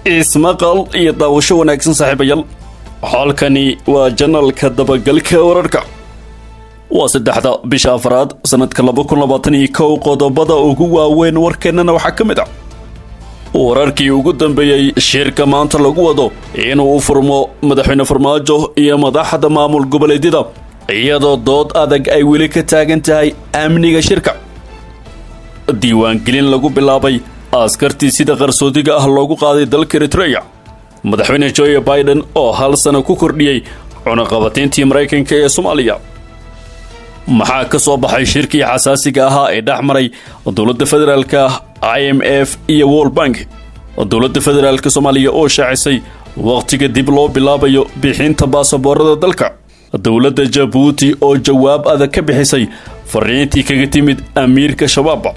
ismaqal iyo daawasho wanaagsan saaxiibayaal halkani waa janalka dabagalka wararka waa 3 bisha afraad sanadka 2021 qodobada ugu waaweyn warkeenana waxa kamid ah wararkii ugu dambeeyay shirka maanta lagu wado inuu furmo madaxweyne farmaajo iyo madaxda maamul goboleedyada iyadoo dood adag ay weli ka taagan tahay amniga shirka diiwaangelin lagu bilaabay askartii sida qarsoodiga ah loogu qaaday dalka Eritrea madaxweyne Joe Biden oo hal sano ku kordhiyay cunaqabatayntii Mareykanka ee Soomaaliya maxaa ka soo baxay shirkii xasaasiga ahaa ee dhaxmaray dowladda federaalka IMF iyo World Bank dowladda federaalka Soomaaliya oo shaacisay waqtiga dib loo bilaabayo bixinta baasaboorada dalka dowladda Djibouti oo jawaab adag ka bixisay fariintii kaga timid amiirka shabaab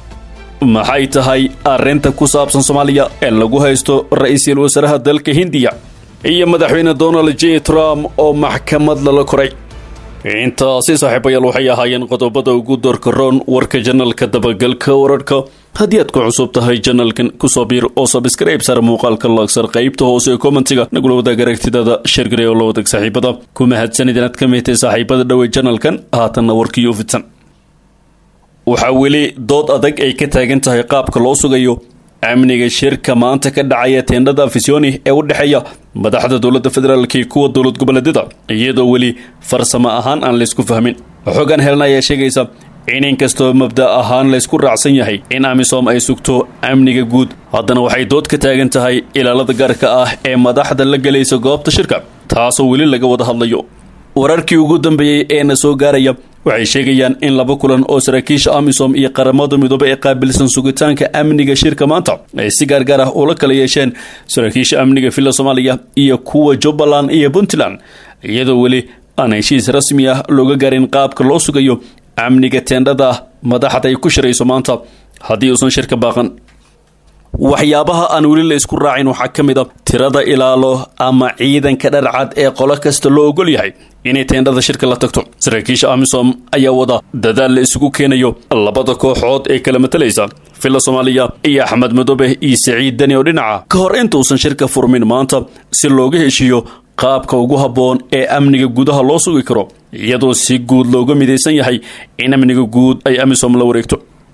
maxay tahay arrinta ku saabsan Soomaaliya ee lagu haysto ra'iisul wasaaraha dalka Hindiya iyo madaxweyne Donald J Trump oo maxkamad la koray inta si saaxiibayaal waxay ahaayeen qodobada ugu doorka roon warka janalka dabagalka wararka haddii aad ku cusub tahay janalkan ku soo biir oo subscribe sar muuqaalka laagsar qaybta hoose ee commentiga nagula wadaag aragtidaada share gareeyo la wadaag saaxiibada kuma hadsanid inaad ka meetay saaxiibada dhaw janalkan haatanna warkii u fidsan waxa weli dood adag ay ka taagan tahay qaabka loo sugayo amniga shirka maanta ka dhacaya teendada Afisoni ee u dhaxeeya madaxda dowladda federaalka iyo kuwa dowlad goboleedyada iyadoo weli farsamo ahaan aan la isku fahmin xogan helnaya sheegaysa in inkastoo mabda ahaan la isku raacsan yahay in AMISOM ay sugto amniga guud haddana waxay dood ka taagan tahay ilaalada gaarka ah ee madaxda la galaysa goobta shirka taasoo weli laga wada hadlayo wararkii ugu dambeeyay ee na soo gaaraya waxay sheegayaan in laba kulan oo saraakiisha AMISOM iyo qaramada midoobay ee qaabilsan sugitaanka amniga shirka maanta ay si gaar ah ula kala yeesheen saraakiisha amniga filla Soomaaliya iyo kuwa Jubbaland iyo Puntland iyadoo weli aan heshiis rasmi ah looga gaarin qaabka loo sugayo amniga teendada madaxda ay ku shirayso maanta haddii uusan shirka baaqan waxyaabaha aan weli la isku raacin waxa kamid ah tirada ilaalo ama ciidanka dharcad ee qolo kasta loo ogol yahay inay teendada shirka la tagto saraakiisha AMISOM ayaa wada dadaal la isugu keenayo labada kooxood ee kala matalaysa filla Soomaaliya iyo Axmed Madoobe iyo Saciid Dani oo dhinaca ka hor inta uusan shirka furmin maanta si looga heshiiyo qaabka ugu haboon ee amniga gudaha loo sugi karo iyadoo si guud looga mideysan yahay in amniga guud ay AMISOM la wareegto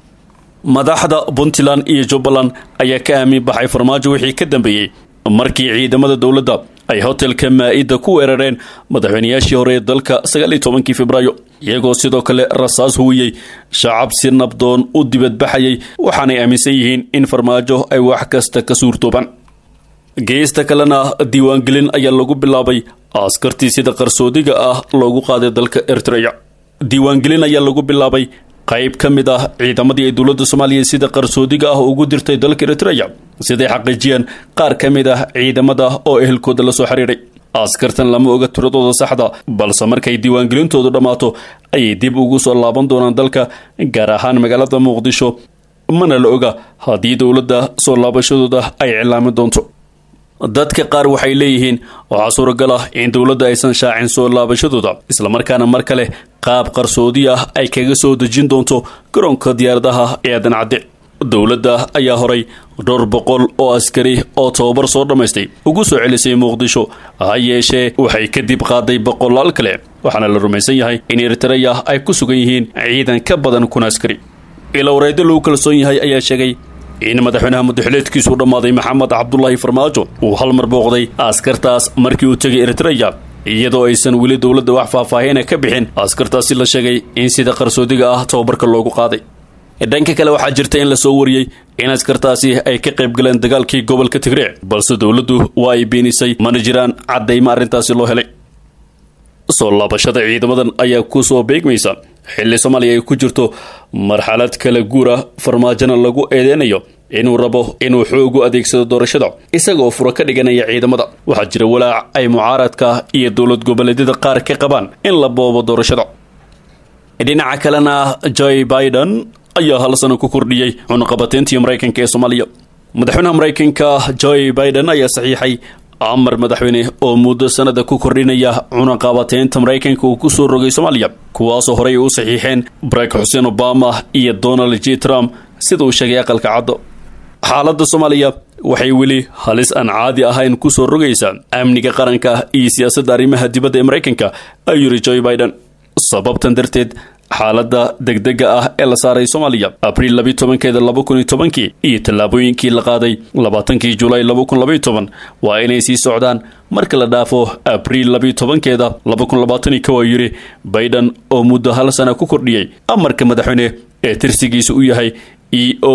madaxda Puntland iyo Jubbaland ayaa ka aamin baxay farmaajo wixii ka dambeeyay markii ciidamada dawladda ay hotelka Maa'ida ku weerareen madaxweynayaashii hore ee dalka 19 Febraayo iyagoo sidoo kale rasaas huwiyay shacab si nabdoon u dibadbaxayay waxaanay aaminsan yihiin in farmaajo ay wax kasta ka suurtooban geesta kalena diiwaangelin ayaa lagu bilaabay askartii sida qarsoodiga ah loogu qaaday dalka Eritrea diiwaangelin ayaa lagu bilaabay qayb kamid ah ciidamadii dawladda Soomaaliya sida qarsoodiga ah ugu dirtay dalka Eritrea sidoo xaqiijiyeen qaar kamid ah ciidamada oo ehelkooda la soo xiriiray askartan lama oga tiradooda saxda balse markay diiwaangelintoodu dhamaato ay dib ugu soo laaban doonaan dalka gaar ahaan magaalada Muqdisho mana la oga haddii dawladda soo laabashadooda ay cilaamin doonto dadka qaar waxay leeyihiin waxa suuragal ah in dawladda aysan shaacin soo laabashadooda isla markaana mar kale qaab qarsoodi ah ay kaga soo dejin doonto garoonka diyaaradaha ee Aadan Cadde dawladda ayaa horay 200 oo askari oo tababar soo dhameystay ugu soo celisay Muqdisho hayeeshee waxay kadib qaaday boqolaal kale waxaana la rumaysan yahay in Eritrea ay ku sugan yihiin ciidan ka badan 1,000 askari ila wareed loo kalsoon yahay ayaa sheegay in madaxweynaha madaxweynaadkiisu dhamaaday Maxamed Cabdullaahi Farmaajo uu hal mar booqday askartaas markii uu tagay Eritrea iyadoo aysan weli dawladda wax faahfaahin ka bixin askartaasi la sheegay in sida qarsoodiga ah tababarka loogu qaaday dhanka kale waxaa jirta in la soo wariyay in askartaasi ay ka qayb galeen dagaalkii gobolka Tigray balse dawladdu waa ay beenisay mana jiraan cadeymo arrintaasi loo helay soo laabashada ciidamadan ayaa ku soo beegmaysa xilli Soomaaliya ay ku jirto marxalad kala guura farmaajana lagu eedeynayo inuu rabo inuu xoog u adeegsado doorashada isagoo furo ka dhiganaya ciidamada waxaa jira walaac ay mucaaradka iyo dowlad goboleedyada qaar ka qabaan in la boobo doorashada dhinaca kalena Joe Biden ayaa hal sano ku kordhiyay cunaqabatayntii Mareykanka ee Soomaaliya madaxweynaha Mareykanka Joe Biden ayaa saxiixay amar madaxweyne oo muddo sanada ku kordhinaya cunaqabataynta Mareykanka uu ku soo rogay Soomaaliya kuwaas oo horey u saxiixeen Barack Hussein Obama iyo Donald J Trump sida uu sheegay aqalka cad xaaladda Soomaaliya waxay weli halis aan caadi ahayn ku soo rogaysaa amniga qaranka iyo siyaasadda arrimaha dibadda ee Mareykanka ayuu Joe Biden sababtan darteed xaaladda degdega ah ee la saaray Soomaaliya April 12 2010 iyo tallaabooyinkii la qaaday 20 July 2012 waa inay sii socdaan marka la dhaafo April 12 2020 yiri Biden oo muddo hal sano ku kordhiyay amarka madaxweyne ee tirsigiisu u yahay EO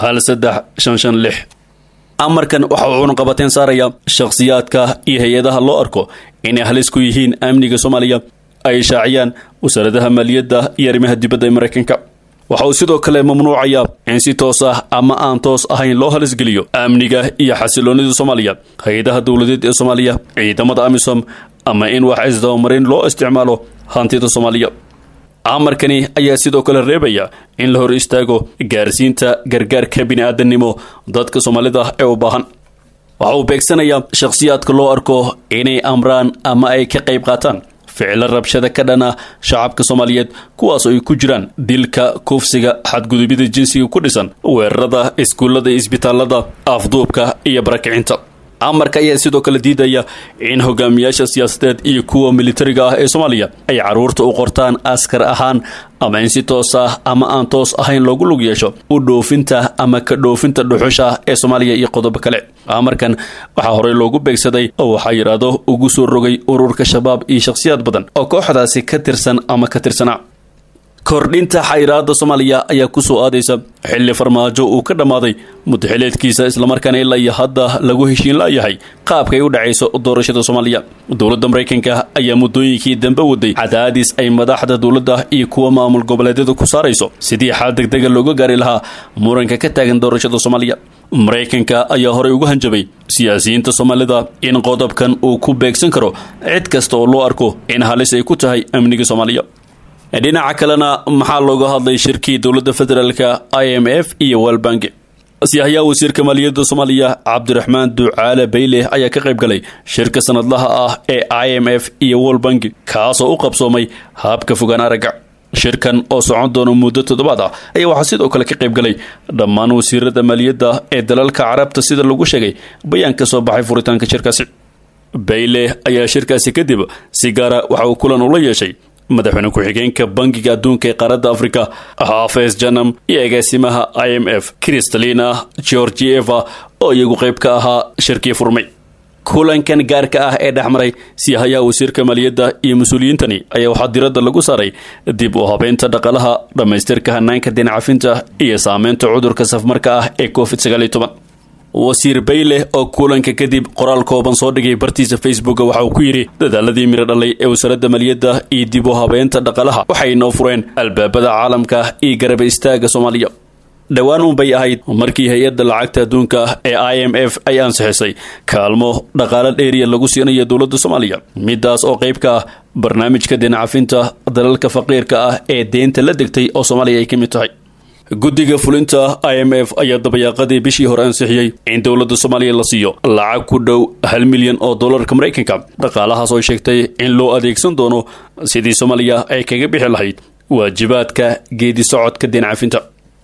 1356 amarkan waxa uu qabateen saaraya shakhsiyaadka iyo hay'adaha loo arko inay halis ku yihiin amniga Soomaaliya ay shaaciyaan wasaaradda maaliyadda iyo arrimaha dibadda ee Mareykanka waxa uu sidoo kale mamnuucaya in si toos ah ama aan toos ahayn loo halis geliyo amniga iyo xasiloonida Soomaaliya hay'adaha dawladeed ee Soomaaliya ciidamada AMISOM ama in wax isdabamarin loo isticmaalo hantida Soomaaliya amarkani ayaa sidoo kale reebaya in la hor istaago gaarsiinta gargaarka bini'aadanimo dadka Soomaalida ee u baahan waxa uu beegsanayaa shakhsiyaadka loo arko inay amraan ama ay ka qayb qaataan ficil rabshada ka dhana shacabka Soomaaliyeed kuwaas oo ay ku jiraan dilka kufsiga xadgudubida jinsiga ku dhisan weerarada iskuulada isbitaalada afduubka iyo barakicinta amarka ayaa sidoo kale diidaya in hogaamiyaasha siyaasadeed iyo kuwa militariga ah ee Soomaaliya ay caruurta u qortaan askar ahaan ama in si toos ah ama aan toos ahayn loogu lug yeesho u dhoofinta ama ka dhoofinta dhuxusha ee Soomaaliya iyo qodobo kale amarkan waxa hore loogu beegsaday oo waxa yiraahdo ugu soo rogay ururka shabaab iyo shakhsiyaad badan oo kooxdaasi ka tirsan ama ka tirsana kordhinta xayiraadda Soomaaliya ayaa ku soo aadaysa xilli farmaajo uu ka dhamaaday muddaxileedkiisa isla markaana ilaa iyo hadda lagu heshiin laayahay qaabka ay u dhacayso doorashada Soomaaliya dowladda Mareykanka ayaa muddooyinkii dambe waday cadaadis ay madaxda dowladda iyo kuwa maamul goboleedyada ku saarayso sidii xal degdeg looga gaari lahaa muranka ka taagan doorashada Soomaaliya Mareykanka ayaa hore ugu hanjabay siyaasiyiinta Soomaalida in qodobkan uu ku beegsan karo cid kasta oo loo arko in halis ay ku tahay amniga Soomaaliya dhinaca kalena maxaa looga hadlay shirkii dowladda federaalka IMF iyo World Bank siyaaya wasiirka maaliyadda Soomaaliya Cabdiraxmaan Ducaale Bayle ayaa ka qayb galay shirka sanadlaha ah ee IMF iyo World Bank kaas oo u qabsoomay habka fogaan araga shirkan oo socon doona muddo 7 ah ayaa waxa sidoo kale ka qayb galay dhammaan wasiirada maaliyadda ee dalalka Carabta sida lagu sheegay bayaan ka soo baxay furitaanka shirkaasi Bayle ayaa shirkaasi kadib si gaar ah waxa uu kulan ula yeeshay madaxweyne ku-xigeenka bangiga adduunka ee qaaradda Afrika Hafez Janam iyo agaasimaha IMF Kristalina Georgieva oo iyagu qayb ka ahaa shirkii furmay kulankan gaarka ah ee dhexmaray siyaaya wasiirka maaliyadda iyo mas'uuliyiintani ayaa waxaa diradda lagu saaray dib u habeynta dhaqaalaha dhamaystirka hanaanka dinacafinta iyo saameynta cudurka safmarka ah ee COVID-19 wasiir Bayle oo kulanka kadib qoraal kooban soo dhigay bartiisa Facebook waxa uu ku yiri dadaaladii miro dhalay ee wasaaradda maaliyadda iyo dib u habeynta dhaqaalaha waxay noo fureen albaabada caalamka iyo garab istaaga Soomaaliya dhawaan bay ahayd markii hay'adda lacagta adduunka ee IMF ay ansixisay kaalmo dhaqaale dheeriya lagu siinayo dowladda Soomaaliya midaas oo qayb ka ah barnaamijka dinacafinta dalalka faqiirka ah ee deynta la degtay oo Soomaaliya ay ka mid tahay guddiga fulinta IMF ayaa dabayaaqadii bishii hore ansixiyay in dowladda Soomaaliya la siiyo lacag ku dhow $1 milyan oo dollarka Mareykanka dhaqaalahaas oo sheegtay in loo adeegsan doono sidii Soomaaliya ay kaga bixi lahayd waajibaadka geedi socodka dinacafinta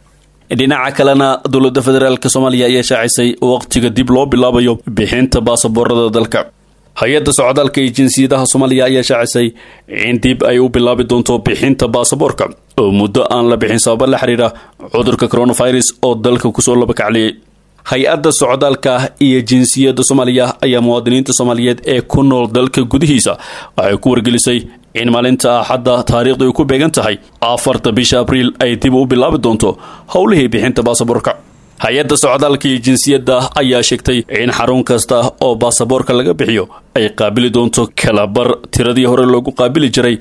dhinaca kalena dowladda federaalka Soomaaliya ayaa shaacisay waqtiga dib loo bilaabayo bixinta baasaboorada dalka hay'adda socdaalka iyo jinsiyadaha Soomaaliya ayaa shaacisay in dib ay u bilaabi doonto bixinta baasaboorka oo muddo aan la bixin sabab la xiriira cudurka coronavirus oo dalka ku soo laba kacliyay hay'adda socdaalka iyo jinsiyadda Soomaaliya ayaa muwaadiniinta Soomaaliyeed ee ku nool dalka gudihiisa waxay ku wargelisay in maalinta Axadda taariikhdu ay ku beegan tahay 4 bisha Abriil ay dib u bilaabi doonto howlihii bixinta baasaboorka hay'adda socdaalka iyo jinsiyadda ayaa sheegtay in xarun kasta oo baasaboorka laga bixiyo ay qaabili doonto kala bar tiradii hore loogu qaabili jiray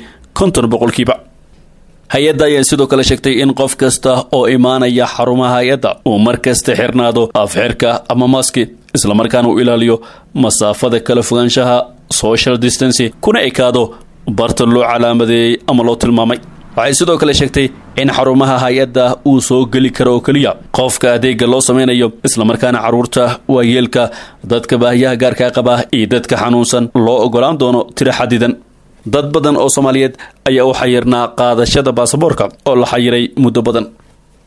50%. hay'adda ayaa sidoo kale sheegtay in qof kasta oo imaanaya xarumaha hay'adda uu markasta xirnaado afxirka ama maski isla markaana uu ilaaliyo masaafada kala fogaanshaha social distance kuna ekaado barta loo calaamadeeyay ama loo tilmaamay waxay sidoo kale sheegtay in xarumaha hay'adda uu soo gali karo oo kaliya qofka adeega loo sameynayo isla markaana caruurta waayeelka dadka baahiyaha gaarka qaba iyo dadka xanuunsan loo ogolaan doono tiro xadidan dad badan oo Soomaaliyeed ayaa u xayirnaa qaadashada baasaboorka oo la xayiray muddo badan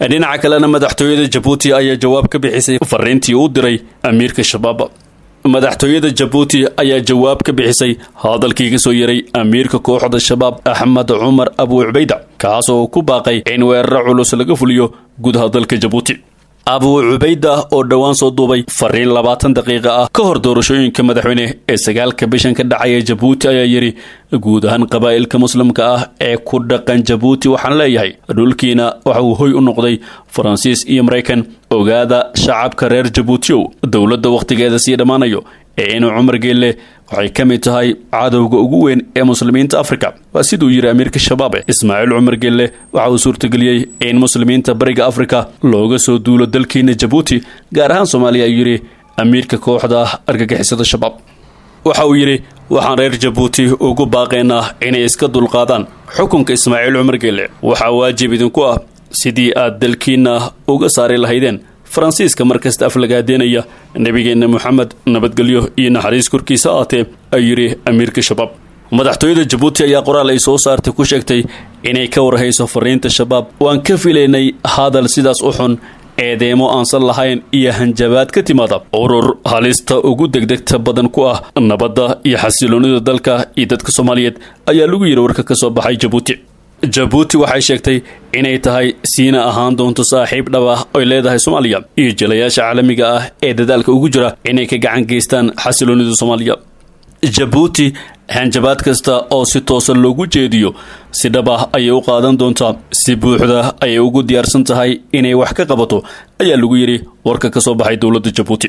dhinaca kalena madaxtooyada Jabuuti ayaa jawaab ka bixisay fariintii uu diray amiirka shabaab. madaxtooyada Jabuuti ayaa jawaab ka bixisay hadalkii ka soo yaray amiirka kooxda shabaab Axmed Cumar Abu Ubayda kaas oo ku baaqay in weerar culus laga fuliyo gudaha dalka Jabuuti. Abu Ubayda oo dhawaan soo duubay fariin 20 daqiiqo ah ka hor doorashooyinka madaxweyne ee 9 bishan ka dhacay Jabuuti ayaa yiri guud ahaan qabaa'ilka muslimka ah ee ku dhaqan Jabuuti waxaan leeyahay dhulkiina waxa uu hoy u noqday Faransiis iyo Mareykan. ogaada shacabka reer Jabuuti dawladda waqtigeeda sii dhamaanayo inuu Cumar Geelle waxay ka mid tahay cadawga ugu weyn ee muslimiinta Afrika. waa sidoo yiri amiirka shabaab Ismaaciil Cumar Geelle waxa uu suurtageliyay in muslimiinta bariga Afrika looga soo duulo dalkeena Jabuuti gaar ahaan Soomaaliya yiri amiirka kooxda argagixisada shabaab. waxa uu yiri waxaan reer Jabuuti ugu baaqaynaa inay iska dulqaadaan xukunka Ismaaciil Cumar Geelle. waxa waajib idinku ah sidii aad dalkiina uga saari lahaydeen Faransiiska markasta aflagaadeynaya nabigeena Muhammad nabadgelyo iyo naxariis korkiisa aatee ayiri amiirka shabaab. madaxtooyada Jabuuti ayaa qoraal ay soo saartay ku sheegtay inay ka warhayso fariinta shabaab. waan ka filaynay hadal sidaas u xun eedeemo aansan lahayn iyo hanjabaad ka timaada urur halista ugu degdegta badan ku ah nabadda iyo xasiloonida dalka iyo dadka Soomaaliyeed ayaa lagu yiri warka ka soo baxay Jabuuti. Jabuuti waxay sheegtay inay tahay siina ahaan doonto saaxiib dhab ah oo leedahay Soomaaliya iyo jilayaasha caalamiga ah ee dadaalka ugu jira inay ka gacan geystaan xasiloonida Soomaaliya. Jabuuti hanjabaad kasta oo si toosan loogu jeediyo si dhab ah ayay u qaadan doontaa si buuxda ayay ugu diyaarsan tahay inay wax ka qabato ayaa lagu yiri warka ka soo baxay dawladda Jabuuti.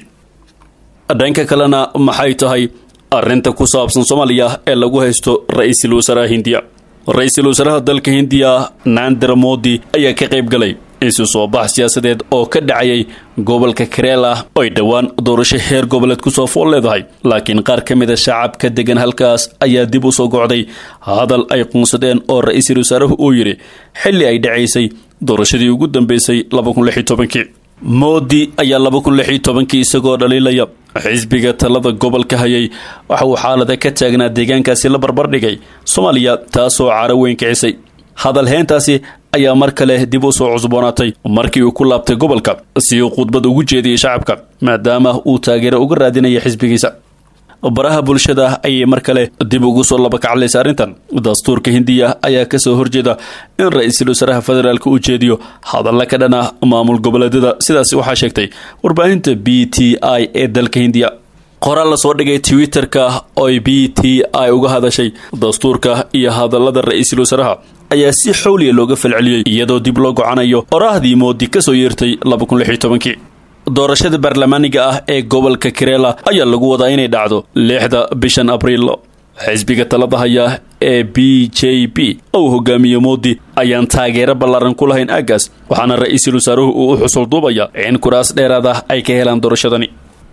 dhanka kalena maxay tahay arrinta ku saabsan Soomaaliya ee lagu haysto ra'iisul wasaaraha Hindiya. ra'iisul wasaaraha dalka Hindiya Narendra Modi ayaa ka qayb galay isu soo bax siyaasadeed oo ka dhacayay gobolka Kerala oo dhawaan doorasho heer goboleed ku soo fool leedahay. laakiin qaar ka mid ah shacabka degan halkaas ayaa dib u soo go'day hadal ay qoonsadeen oo ra'iisul wasaaruhu uu yiri xilli ay dhacaysay doorashadii ugu dambeysay 2016. Modi ayaa 2016 isagoo dhaliilaya xisbiga talada gobolka hayay waxa uu xaalada ka taagnaa deegaankaasi la barbar dhigay Soomaaliya taasoo caro weyn kicisay. hadal heentaasi ayaa mar kale dib u soo cusboonaatay markii uu ku laabtay gobolka si uu khudbad ugu jeediyay shacabka maadaama uu taageero uga raadinayay xisbigiisa. baraha bulshada ayay mar kale dib ugu soo laba kaclaysa arrintan. dastuurka Hindiya ayaa ka soo horjeeda in ra'iisul wasaaraha federaalka uu jeediyo hadalla ka dhana maamul goboleedyada sidaas waxaa sheegtay warbaahinta BTI ee dalka Hindiya. qoraal la soo dhigay Twitter-ka oo BTI uga hadashay dastuurka iyo hadallada ra'iisul wasaaraha ayaa si xawli looga falceliyay iyadoo dib loo gocanayo qoraahdii Modi ka soo yeertay 2016. doorashada baarlamaaniga ah ee gobolka Kerala ayaa lagu wadaa inay dhacdo 6 bishan Abriil. xisbiga talada haya ee BJP oo hogaamiyo Modi ayaan taageero ballaaran ku lahayn agaas waxaana ra'iisul wasaaruhu uu xusul duubaya in kuraas dheeraad ah ay ka helaan doorashadani.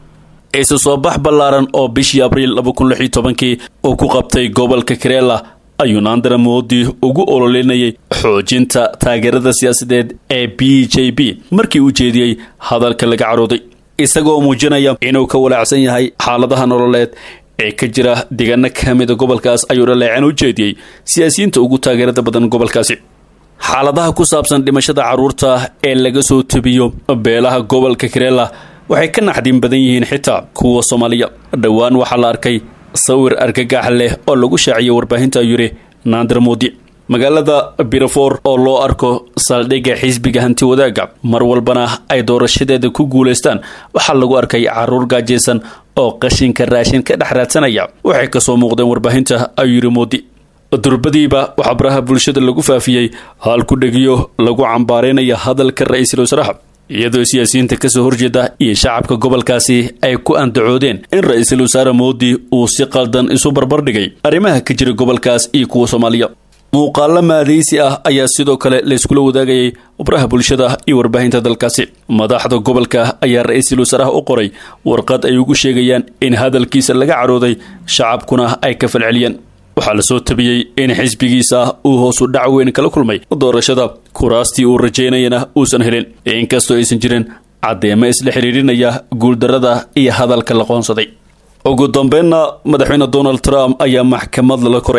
isu soo bax ballaaran oo bishii Abriil 2016 oo ku qabtay gobolka Kerala ayuu Narendra Modi ugu ololeynayay xoojinta taageerada siyaasadeed ee BJP markii uu jeediyay hadalka laga carooday isagoo muujinaya inuu ka walaacsan yahay xaaladaha nololeed ee ka jira deegaano ka mid ah gobolkaas ayuu dhaleecin u jeediyay siyaasiyiinta ugu taageerada badan gobolkaasi. xaaladaha ku saabsan dhimashada caruurta ee laga soo tabiyo beelaha gobolka Kerala waxay ka naxdin badan yihiin xitaa kuwa Soomaaliya. dhawaan waxaa la arkay sawir argagax leh oo lagu shaaciyay warbaahinta yiri Narendra Modi. magaalada Birafur oo loo arko saldhigga xisbiga hanti wadaaga mar walbana ay doorashadeeda ku guuleystaan waxa lagu arkay caruur gaajeysan oo qashinka raashin ka dhex raadsanaya waxay ka soo muuqdeen warbaahinta ayuu Modi. durbadiiba waxa baraha bulshada lagu faafiyay hal ku dhagiyo lagu cambaareynaya hadalka ra'iisul wasaaraha iyadoo siyaasiyiinta ka soo horjeeda iyo shacabka gobolkaasi ay ku andacoodeen in ra'iisul wasaare Modi uu si qaldan isu barbar dhigay arrimaha ka jira gobolkaas iyo kuwa Soomaaliya. muuqaalo maadaysi ah ayaa sidoo kale la isku wadaagayay baraha bulshada iyo warbaahinta dalkaasi. madaxda gobolka ayaa ra'iisul wasaaraha u qoray warqad ay ugu sheegayaan in hadalkiisa laga carooday shacabkuna ay ka falceliyeen. waxaa la soo tabiyay in xisbigiisa uu hoos u dhac weyn kala kulmay doorashada kuraastii uu rajeynayna uusan helin inkastoo aysan jirin cadeemo isla xiriirinaya guuldarada iyo hadalka la qoonsaday. ugu dambeynna madaxweyne Donald Trump ayaa maxkamad la koray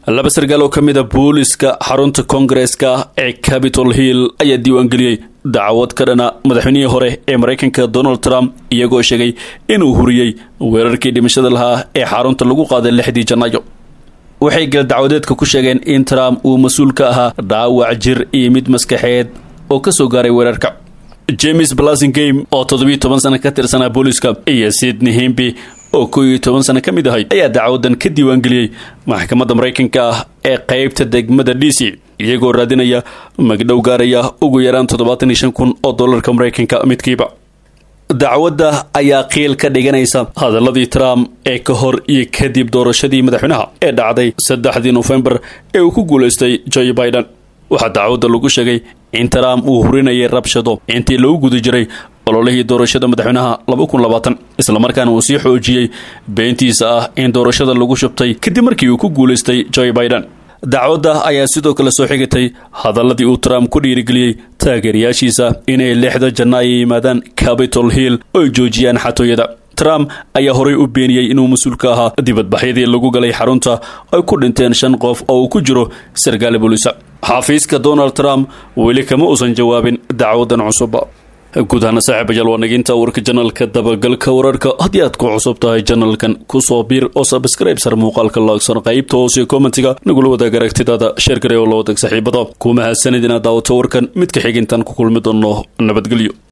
laba sargaal oo ka mid ah booliska xarunta koongareeska ee Capitol Hill ayaa diiwaangeliyay dacwad ka dhana madaxweynihii hore ee Mareykanka Donald Trump iyagoo sheegay inuu huriyay weerarkii dhimashada lahaa ee xarunta lagu qaaday 6 Janaayo. waxay gal dacwadeedka ku sheegeen in Trump uu mas'uul ka ahaa dhaawac jir iyo mid maskaxeed oo ka soo gaaray weerarka. James Blasingame oo 17 sano ka tirsanaa booliska iyo Sidney Hemby oo 11 sano ka mid ahay ayaa dacwadan ka diiwaangeliyay maxkamadda Mareykanka ee qaybta degmada DC iyagoo raadinaya magdhow gaaraya ugu yaraan $75,000 Mareykanka midkiiba. dacwadda ayaa qiil ka dhiganaysa hadaladii Trump ee ka hor iyo kadib doorashadii madaxweynaha ee dhacday 3 November ee uu ku guuleystay Joe Biden. waxaa dacwadda lagu sheegay in Trump uu hurinayay rabshado intii lagu guda jiray ololihii doorashada madaxweynaha 2020 isla markaana uu sii xoojiyay beentiisa ah in doorashada lagu shubtay kadib markii uu ku guuleystay Joe Biden. dacwadda ayaa sidoo kale soo xigtay hadaladii uu Trump ku dhiirigeliyay taageerayaashiisa inay 6 Janaayo yimaadaan Capitol Hill oo joojiyaan xatooyada. Trump ayaa horay u beeniyay inuu mas'uul ka ahaa dibadbaxyadii lagu galay xarunta ay ku dhinteen 5 qof oo uu ku jiro sargaal booliis. xafiiska Donald Trump weli kama uusan jawaabin dacwadan cusub. guud ahaan saaxiibayaal waa naginta warka channelka dabagalka wararka haddii aad ku cusub tahay channelkan ku soo biir oo subscribe sar muuqaalka laagsan qaybta hoose commentiga nagula wadaag aragtidaada share gareeyo loo wadaag saaxiibada kuma hasanidina daawato warkan mid ka xigintan ku kulmi doono nabadgelyo.